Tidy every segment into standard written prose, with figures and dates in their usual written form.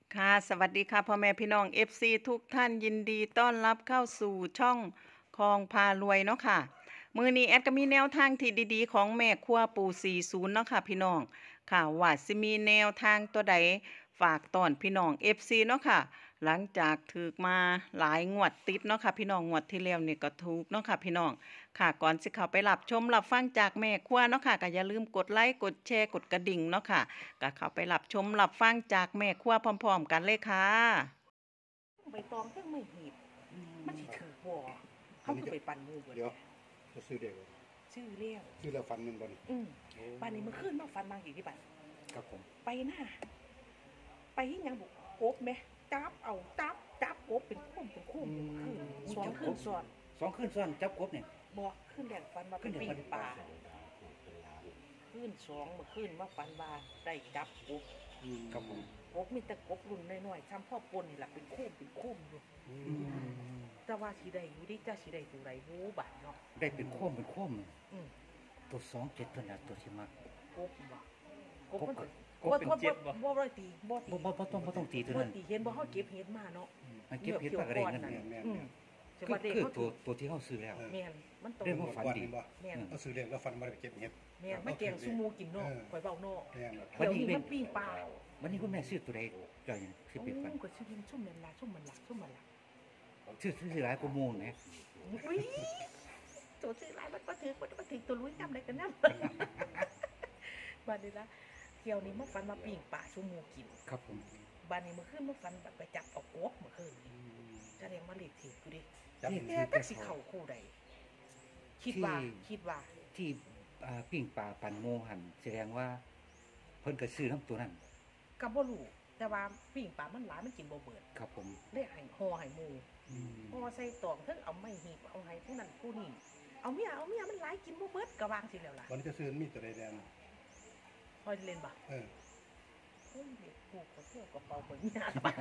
ค่ะสวัสดีค่ะพ่อแม่พี่น้อง FC ทุกท่านยินดีต้อนรับเข้าสู่ช่องคลองพารวยเนาะค่ะมื้อนี้แอดก็มีแนวทางที่ดีๆของแม่ครัวปู่40เนาะค่ะพี่น้องค่ะว่าสิมีแนวทางตัวใดฝากตอนพี่น้อง FC เนาะค่ะหลังจากถูกมาหลายงวดติดเนาะค่ะพี่น้องงวดที่แล้วนี่ก็ถูกเนาะค่ะพี่น้องค่ะก่อนสิเข้าไปรับชมรับฟังจากแม่ครัวเนาะค่ะก็อย่าลืมกดไลค์กดแชร์กดกระดิ่งเนาะค่ะ ก็เข้าไปรับชมรับฟังจากแม่ครัวพร้อมๆกันเลยค่ะใบตองจังไม่หีบมันสิถือบ่เขาคือไปปั่นมือเบิดเดี๋ยวจะซื้อเด็กชื่อเลี้ยวซื้อแล้วฟันมันบ่นี่ป่านนี้มันขึ้นมาฟันบางอีกที่บัดครับผมไปหน้าไปยังบุกกบไหมจับเอาจับกบเป็นคุ้มขึ้นสองขึ้นซ้อนสองคืนซ้อนจับกบเนี่ยบอกขึ้นแดงฟันมาเป็นปีป่าขึ้นสองมาขึ้นมาฟันบาได้จับกบครับผมกบมีแต่กบรุ่นน้อยๆซ้ำพ่อปนนี่แหละเป็นคุ้มอยู่แต่ว่าสีใดอยู่ดิจ้าสีใดตัวไรรู้บัดเนาะได้เป็นโค้มเป็นโค้มอืมตัว27ตัวนั้นตัวที่มักกบบ่กบมันกบเป็นเจ็ดบ่บ่ได้ตีบ่ตีบ่ต้องตีตัวบ่นั้นตีเห็นบ่เฮาเก็บเห็ดมาเนาะมันเก็บเห็ดปากอะไรนั่นแม่น่ะนแม่นอืมแม่นจะว่าเด็กคือเขาตัวที่เขาซื้อแล้วแม่นมันตรงเรื่องของ ฝันดีบ่แม่นเอาซื้อเด็กแล้วฟันมาได้ไปเก็บเห็ดแม่นไม่แกงซูโม่กินเนาะข่อยเว้าเนาะแม่นเดี๋ยวนี้มันปิ้งปลาวันนี้คุณแม่ซื้อตัวใดเจ้ายังคือเป็นฝันก็ชื่อชุ่มนั่นล่ะชุ่มมันล่ะซื้อหลายกว่าหมู่นะอุ้ยตัวซื้อหลายมันบ่ถือตัวลุยนำได้กันนำบัดนี้ละเที่ยวนี้มันฝันมาปิ้งปลาซูโม่กินครับผมบัดนี้มื้อคืนมันฝันไปจับเอากบมื้อคืนแสดงว่าเลขถูกอยู่ดิจับแต่จักสิเข้าคู่ใดคิดว่าที่ปิ้งปลาปั่นโมหันแสดงว่าเพิ่นก็ซื้อน้ำตัวนั้นก็บ่รู้แต่ว่าปิ้งปลามันหลายมันกินบ่เบิดครับผมเลยให้ห่อให้หมู่ห่อใส่ตองเพิ่นเอาไม้หีบเอาให้ผู้นั้นผู้นี้เอาเมียมันหลายกินบ่เบิดก็วางสิแล้วล่ะวันจะซื้อมีตัวใดแดนคอยเล่นบ่เออโอ้ยเด็กผูกก็เที่ยวกระเป๋าเบิ่งยากไป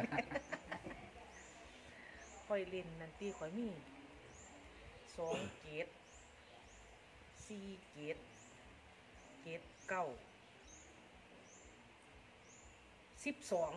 คอยเล่นนั่นติคอยมี2เกต4เกต9 12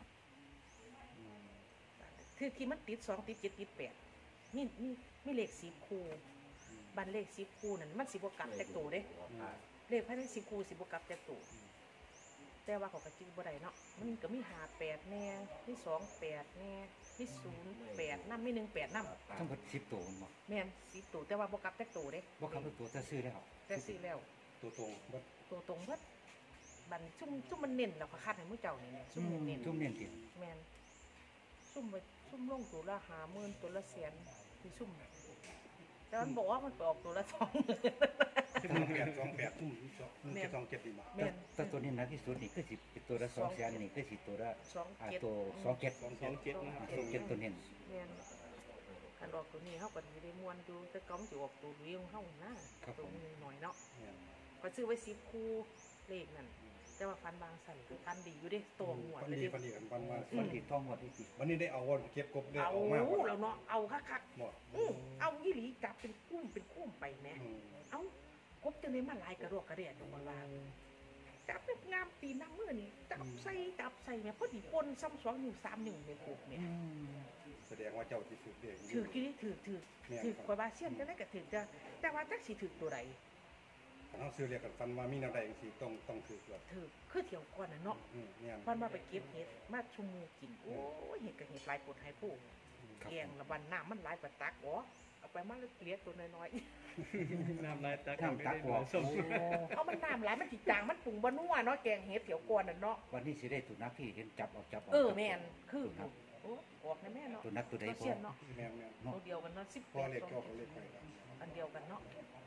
ที่มันติด2ติด7ติด8มีเลข10คู่บันเลข10คู่นั่นมันสิบ่กลับจักตัวเด้เลขภายใน10คู่สิบ่กลับจักตัวแต่ว่าเขาก็จื้อบ่ได้เนาะมันก็มี58แน่มี28แน่มี08นำมี18นำทั้งหมด10ตัวบ่แม่น10ตัวแต่ว่าบ่กลับจักตัวเด้บ่ครับตัวแต่ซื้อแล้วแต่สิแล้วตัวตรงบ่ตัวตรงเบิดบันซุ่มมันเน้นแล้วก็คัดให้มื้อเจ้านี่แหละซุ่มเน้นทุ่มเน้นติแม่นซุ่มลงตัวละ50,000ตัวละแสนคือซุ่มแต่มันบอกว่ามันไปออกตัวละ20,000 28ทุ่ม2 7นี่บ่แม่นแต่ตัวนี้หนักที่สุดนี่คือสิเป็นตัวละ200,000นี่คือสิตัวละ 27 ตัว27นะครับ27ตัวเน้นแม่นคันออกตัวนี้เฮาก็สิได้ม่วนอยู่แต่ก็มันสิออกตัวเลี้ยงเฮานะตัวนี้หน่อยเนาะแม่นก็ซื้อไว้10คู่เลขนั่นแต่ว่าฟันบางสั่นคือฟันดีอยู่เด้ตัวหมวดฟันเลยดีเด้ฟันดีกันฟันมาวันที่ท่องวันที่ติวันนี้ได้เอาวันเก็บกบได้เอาออกมาบ่แล้วเนาะเอาคักบ่ๆเอาอีหลีกลับเป็นคุ้มไปแหมเอากบจังได๋มาหลายกระรอกกระเดียดตรงบ่ว่าจับแบบงามตีนน้ำมือนี่จับใส่แม่พอดีปนซ้ำ2นิ้ว3นิ้วในกบเนี่ยแสดงว่าเจ้าที่ซื้อเด็กถือกี่นี่ถือข่อยว่าเสี้ยนจังได๋ก็ถือจ้ะแต่ว่าจักสิถือตัวใดเฮาซื้อเรียกกันฟันว่ามีแนวใดจังซี่ต้องถือก่อนถือคือเที่ยวก่อนน่ะเนาะแม่นฟันมาไปเก็บเห็ดมาชุมมูกินโอ้ยเห็ดกับเห็ดหลายปนให้ผู้แกงละบันน้ำมันหลายกว่าตักอ๋อเอาไปมาเลี้ยตัวน้อยน้ำลายตาทำตากวอกส้มๆเอามันน้ำหลายมันสิจางมันปรุงบ่นัวเนาะแกงเห็ดเที่ยวก่อนน่ะเนาะวันนี้สิได้ตัวนักที่เห็นจับเอาแม่นคือโอ้ออกนะแม่เนาะตัวนักตัวใดเสียนเนาะแม่นตัวเดียวกันเนาะพอเล็กก็เขาเล็กไปอันเดียวกันเนาะ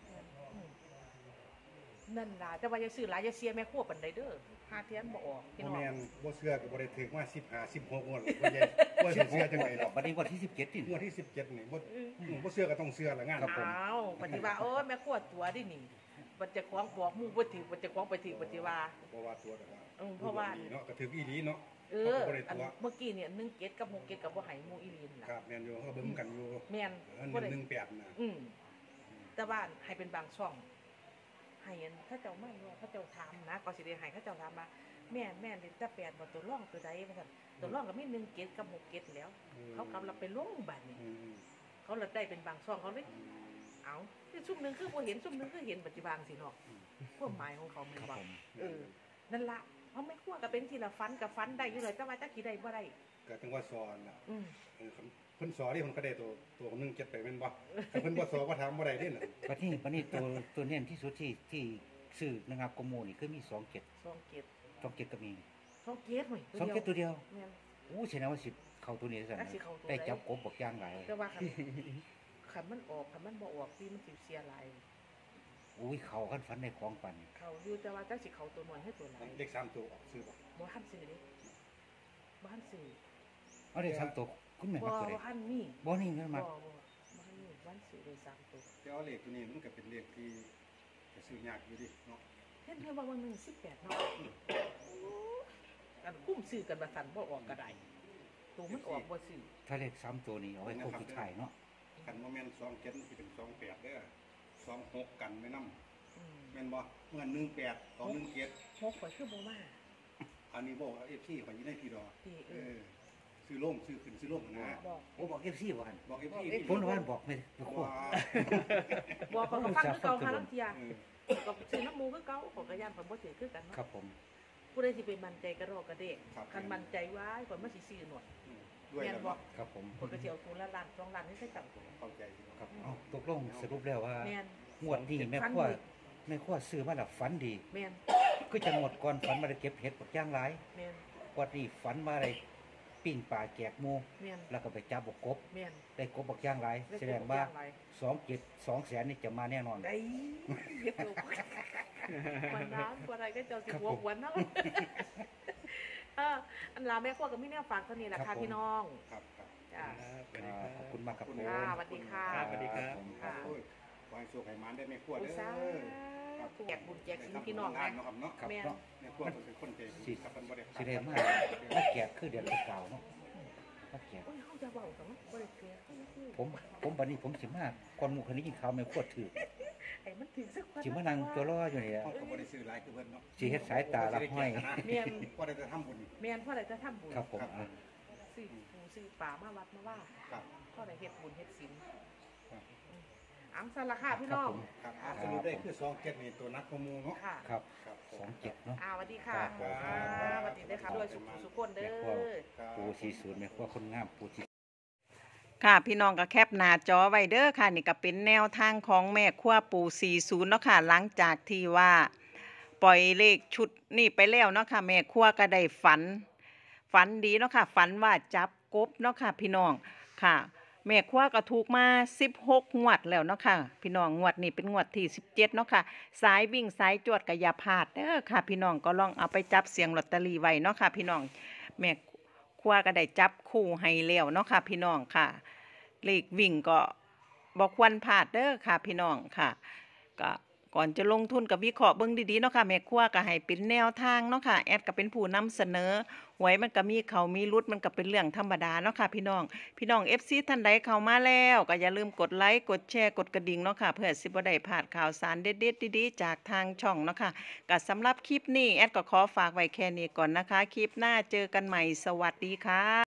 นั่นล่ะแต่ว่าอย่าซื้อหลายอย่าเสียแม่ครัวปานใดเด้อหาเทียนบ่ออกพี่น้องแม่นบ่เชื่อก็บ่ได้ถึกมา15 16งวดบ่ใหญ่บ่เชื่อจังได๋ดอกวันนี้วันที่17นี่งวดที่17นี่บ่เชื่อก็ต้องเชื่อละงานอ้าวปฏิว่าโอ้ยแม่ครัวตัวดินี่มันจะคล้องบอกหมู่บ่ถือมันจะคล้องไปถือปฏิว่าบ่ว่าตัวแต่ว่าเพราะว่าเนาะก็ถึกอีหลีเนาะอันเมื่อกี้เนี่ย1เกตกับ6เกตกับบ่ให้หมู่อีหลีนล่ะครับแม่นอยู่เฮาเบิ่งกันอยู่แม่นอันบ่ได้ 18น่ะแต่ว่าให้เป็นบางช่องให้อันเขาเจ้ามาว่าเขาเจ้าถามนะก็สิได้ให้เขาเจ้าถามมาแม่เล่นแต่แปดบ่ตัวร่องตัวใดว่าซั่นตัวร่องก็มี1เกตกับ6เกตแล้ว เขากำลังไปลงบัดนี้เขาเลยได้เป็นบางช่องเขาเลยเอาคือซุ่มหนึงคือบ่เห็นซุ่มหนึงคือเห็นปัจจุบันสิเนาะความหมายของเขาแม่นครับว่าผมนั่นล่ะเพราะไม่คั่วก็เป็นทีละฟันกับฟันได้อยู่เลยแต่ว่าจักสิได้บ่ได้ก็ถึงว่าสอนน่ะอืมเพิ่นสอนที่เพิ่นก็ได้ตัวนึงเก็บไปแม่นบ่ถ้าเพิ่นบ่สอนบ่ถามบ่ได้เด้น่ะวันนี้ตัวเน้นที่สุดที่ซื้อนะครับกโมนี่คือมี2เจ็ด 2เกต 2เจ็ดก็มี 2เกตหน่อย 2เจ็ดตัวเดียวแม่นอู้แสดงว่าสิเข้าตัวนี้ซั่นอ่ะสิเข้าตัวใดได้จับกบบักอย่างหลายแต่ว่าคันมันออกคันมันบ่ออกที่มันสิเสียหลายอุ้ยเขากันฝันในของปันเขาอยู่แต่ว่าจักสิเข้าตัวน้อยให้ตัวหลายเลข3ตัวออกซื้อบ่บ่ทันซื้อเด้บ่ทันซื้อเอาได้3ตัวคุณแม่บ่มาตัวใดทันมีบ่นี่นั่นบ่มาบ่ทันมีวันซื้อได้3ตัวแต่เอาเลขตัวนี้มันก็เป็นเลขที่จะซื้อยากอยู่ดิเนาะเห็นเพิ่นว่าวันหนึง18เนาะอันคุ้มซื้อกันบ่ทันบ่ออกก็ได้ตัวมันออกบ่ซื้อถ้าเลข3ตัวนี้เอาไว้ครบสุดท้ายเนาะคันบ่แม่น2 7สิเป็น2 8เด้อ2 6กันไว้นำอืมแม่นบ่เงิน1 8 2 1 7 หกข่อยคือบ่มาอันนี้บอก FC ข่อยอยู่ในพี่ดอกที่ซื้อลงซื้อขึ้นซื้อลงนะบอกโอ้บอก FC บ่หั่นบอก FC ผมว่าบอกไม่ครบบอกเขาก็ฟังคือเก่าหาลังเทียเออก็ซื้อน้ำหมูคือเก่าขอยก็ย่านข่อยบ่ถือคือกันครัเนาะบผมผู้ใดสิไปมั่นใจกระรอกกระเดกคันมั่นใจไว้ข่อยมาสิซื้อหนวดด้วยแม่นแล้วบ่เนาะครับผมข่อยก็สิเอาตัวละล้าน2ล้านให้ใส่ตังค์เข้าใจอยู่ครับเอาตกลงสรุปแล้วว่าแม่นงวดนี้แม่ครัวซื้อมาแล้วฝันดีแม่นคือจังหวัดก่อนฝันมาได้เก็บเห็ดบักอย่างหลายแม่นกว่านี้ฝันมาได้ปิ้งปลาแจกหมูแม่นแล้วก็ไปจับบักกบแม่นได้กบบักอย่างหลายแสดงว่า2 แสนนี่จะมาแน่นอนได้เฮ็ดลูกวันนั้นกว่าใดก็เจ้าสิหัวหวนเนาะอันลาแม่ครัวก็มีแนวฝากเท่านี้แหละค่ะพี่น้องครับครับจ้าขอบคุณมากครับผมค่ะสวัสดีค่ะครับสวัสดีครับผมค่ะโอ้ยขอให้โชคให้หมานได้แม่ครัวอุเด้ตอสาครับแจกบุญแจกสินพี่น้องงานะนเนาะครับเนาะครับแม่นเนาะแม่ครัวเป็นคนใจดีครับมันบ่ได้สิได้มาแจกคือเดือนเก่าเนาะมาแจกโอ้ยเฮาจะเว้ากันมั้ยบ่ได้เสียผมบัดนี้ผมสิมาก่อนหมู่คนนี้กินข้าวแม่ครัวถือไอ้มันถึงสักวันสิมานั่งตัวรออยู่นี่แหละเขาก็บ่ได้ซื้อหลายคือเพิ่นเนาะสิเฮ็ดสายตารับห้อยแม่นก็ได้จะทำบุญแม่นพ่อได้จะทำบุญครับผมอ่ะซื้อปูซื้อป่ามาวัดมาว่าครับพ่อได้เฮ็ดบุญเฮ็ดศีลครับอังสารค่ะพี่น้องครับสรุปได้คือ2 7นี่ตัวนักขโมยเนาะค่ะครับครับผม 27เนาะสวัสดีค่ะครับผมสวัสดีเด้อค่ะด้วยสุขสุขคนเด้แม่ครัวอครับปู40แม่ครัวคนงามปูที่ค่ะพี่น้องก็แคปหน้าจอไว้เด้อค่ะนี่ก็เป็นแนวทางของแม่ครัวปู่40เนาะค่ะหลังจากที่ว่าปล่อยเลขชุดนี่ไปแล้วเนาะค่ะแม่ครัวก็ได้ฝันดีเนาะค่ะฝันว่าจับกบเนาะค่ะพี่น้องค่ะแม่ครัวก็ถูกมา16งวดแล้วเนาะค่ะพี่น้องงวดนี้เป็นงวดที่17เนาะค่ะสายวิ่งสายจวดก็อย่าพลาดเด้อค่ะพี่น้องก็ลองเอาไปจับเสียงลอตเตอรี่ไว้เนาะค่ะพี่น้องแม่ครัวก็ได้จับคู่ให้แล้วเนาะค่ะพี่น้องค่ะ เลขวิ่งก็บอกควรพลาดเด้อค่ะพี่น้องค่ะก็ก่อนจะลงทุนกับวิเคราะห์เบิ่งดีๆเนาะค่ะแม่ครัวก็ให้เป็นแนวทางเนาะค่ะแอดก็เป็นผู้นำเสนอหวยมันก็มีเขามีรุดมันก็เป็นเรื่องธรรมดาเนาะค่ะพี่น้อง FC ท่านใดเข้ามาแล้วก็อย่าลืมกดไลค์กดแชร์กดกระดิ่งเนาะค่ะเพื่อสิบ่ได้พลาดข่าวสารเด็ดๆดีๆจากทางช่องเนาะค่ะก็สำหรับคลิปนี้แอดก็ขอฝากไว้แค่นี้ก่อนนะคะคลิปหน้าเจอกันใหม่สวัสดีค่ะ